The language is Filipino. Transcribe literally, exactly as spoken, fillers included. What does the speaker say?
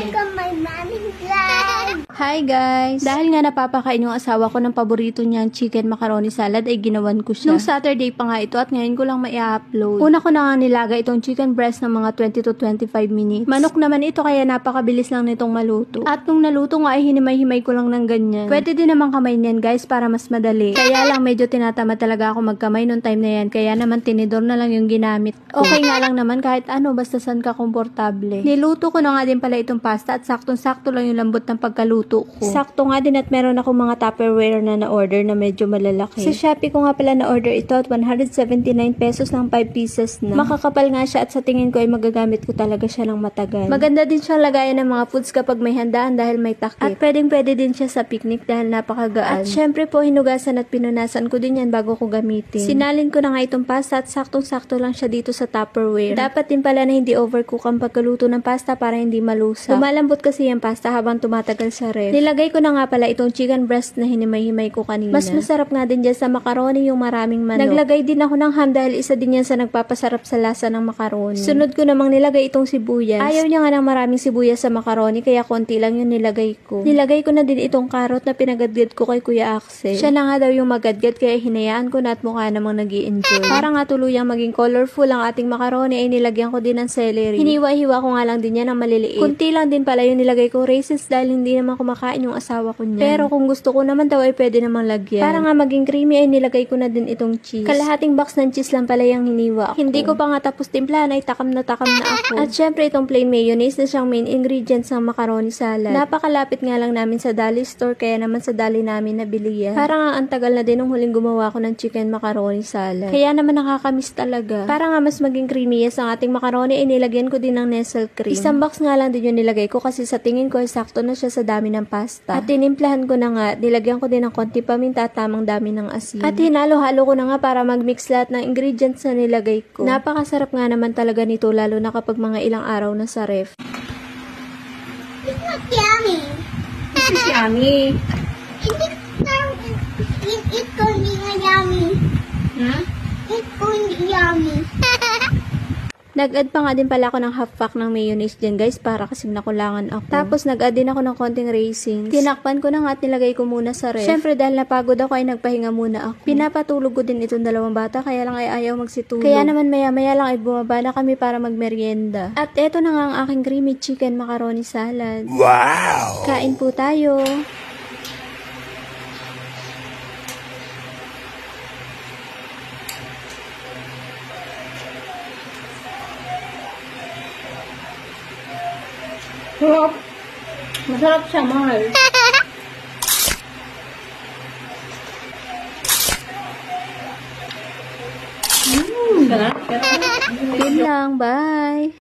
Welcome my mommy vlog! Hi guys! Dahil nga napapakain yung asawa ko ng paborito niyang chicken macaroni salad ay ginawan ko siya. Nung Saturday pa nga ito at ngayon ko lang mai-upload. Una ko na nga nilaga itong chicken breast ng mga twenty to twenty-five minutes. Manok naman ito kaya napakabilis lang nitong maluto. At nung naluto nga ay hinimay-himay ko lang ng ganyan. Pwede din naman kamay niyan guys para mas madali. Kaya lang medyo tinatama talaga ako magkamay nung time na yan. Kaya naman tinidor na lang yung ginamit ko. Okay nga lang naman kahit ano basta saan ka komportable. Niluto ko na nga din pala itong pasta at saktong-sakto lang yung lambot ng pagkaluto ko. Sakto nga din at meron akong mga Tupperware na na-order na medyo malalaki. Sa Shopee ko nga pala na-order ito at one hundred seventy-nine pesos ng five pieces na. Makakapal nga siya at sa tingin ko ay magagamit ko talaga siya ng matagal. Maganda din siyang lagayan ng mga foods kapag may handaan dahil may takip. At pwedeng pwede din siya sa picnic dahil napakagaan. At syempre po hinugasan at pinunasan ko din yan bago ko gamitin. Sinalin ko na nga itong pasta at saktong-sakto lang siya dito sa Tupperware. Dapat din pala na hindi overcook ang pagkaluto ng pasta para hindi malusa. Lumalambot kasi yung pasta habang tumatagal sa ref. Nilagay ko na nga pala itong chicken breast na hinimay-himay ko kanina. Mas masarap nga din dyan sa macaroni yung maraming manok. Naglagay din ako ng ham dahil isa din yan sa nagpapasarap sa lasa ng macaroni. Sunod ko namang nilagay itong sibuyas. Ayaw niya nga ng maraming sibuyas sa macaroni kaya konti lang yung nilagay ko. Nilagay ko na din itong carrot na pinagadgad ko kay Kuya Axel. Siya na nga daw yung magadgad kaya hinayaan ko na at mukha namang nag-i-enjoy. Para nga tuluyang maging colorful ang ating macaroni ay nilagyan ko din ng celery. Hiniwa-hiwa ko nga lang din yan ng maliliit. Kunti lang din pala yung nilagay ko raisins dahil hindi naman kumakain yung asawa ko niyan. Pero kung gusto ko naman daw ay pwede namang lagyan. Para nga maging creamy ay nilagay ko na din itong cheese. Kalahating box ng cheese lang pala yung hiniwa ko. Hindi ko pa nga tapos timplahan ay takam na takam na ako. At syempre itong plain mayonnaise na siyang main ingredients ng macaroni salad. Napakalapit nga lang namin sa Dali store kaya naman sa Dali namin nabili yan. Para nga ang tagal na din nung huling gumawa ko ng chicken macaroni salad. Kaya naman nakakamiss talaga. Para nga mas maging creamy yes ang ating macaroni ay nilagyan ko din ng Nestle cream. Isang box nga lang din yung nilagay ko kasi sa tingin ko ay sakto na siya sa dami ng pasta. At tinimplahan ko na nga, nilagyan ko din ng konti paminta at tamang dami ng asin. At hinalo-halo ko na nga para mag-mix lahat ng ingredients na nilagay ko. Napakasarap nga naman talaga nito lalo na kapag mga ilang araw na sa ref. It's not yummy. This is yummy. It's not, it, it only yummy. Huh? It's only yummy. Nag-add pa nga din pala ako ng half pack ng mayonnaise dyan guys para kasi nakulangan ako. Tapos nag-add din ako ng konting raisins. Tinakpan ko na nga at nilagay ko muna sa ref. Syempre dahil napagod ako ay nagpahinga muna ako. Pinapatulog ko din itong dalawang bata kaya lang ay ayaw magsitulog. Kaya naman maya maya lang ay bumaba na kami para magmerienda. At eto na nga ang aking creamy chicken macaroni salad. Wow! Kain po tayo! Masarap. Masarap siya, mahal. Mmm, sarap. Yun lang, bye.